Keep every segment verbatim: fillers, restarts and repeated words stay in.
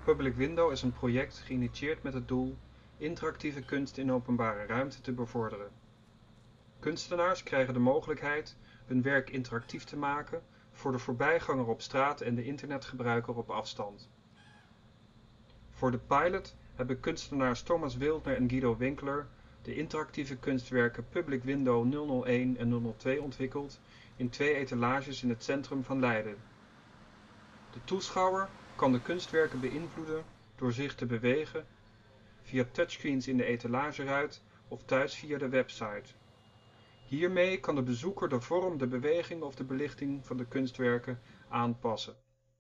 Public Window is een project geïnitieerd met het doel interactieve kunst in openbare ruimte te bevorderen. Kunstenaars krijgen de mogelijkheid hun werk interactief te maken voor de voorbijganger op straat en de internetgebruiker op afstand. Voor de pilot hebben kunstenaars Thomas Wildner en Guido Winkler de interactieve kunstwerken Public Window nul nul één en nul nul twee ontwikkeld in twee etalages in het centrum van Leiden. De toeschouwer kan de kunstwerken beïnvloeden door zich te bewegen via touchscreens in de etalageruit of thuis via de website. Hiermee kan de bezoeker de vorm, de beweging of de belichting van de kunstwerken aanpassen.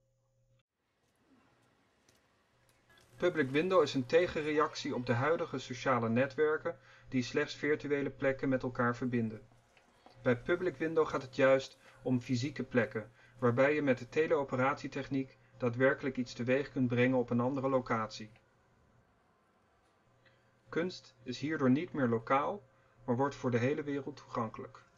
Public Window is een tegenreactie op de huidige sociale netwerken die slechts virtuele plekken met elkaar verbinden. Bij Public Window gaat het juist om fysieke plekken, waarbij je met de teleoperatietechniek daadwerkelijk iets teweeg kunt brengen op een andere locatie. Kunst is hierdoor niet meer lokaal, maar wordt voor de hele wereld toegankelijk.